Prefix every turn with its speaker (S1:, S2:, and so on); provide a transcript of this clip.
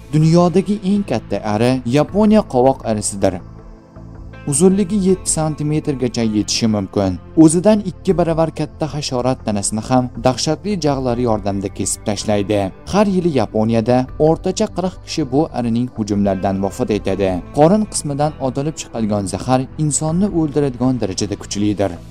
S1: Dunyodagi eng katta ari Yaponiya qovoq arisidir. Uzunligi 7 cm gacha yetishi mumkin. O'zidan 2 baravar katta hasharot tanasini ham dahshatli jag'lari yordamida kesib tashlaydi. Har yili Yaponiyada o'rtacha 40 kishi bu arining hujumlaridan vafot etadi. Qorin qismidan otilib chiqadigan zahar insonni o'ldiradigan darajada kuchlidir.